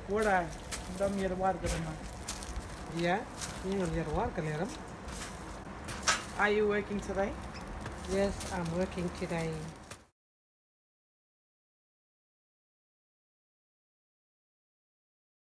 Wala, dam yer war kadama. Yeah, you know your work, Are you working today? Yes, I'm working today.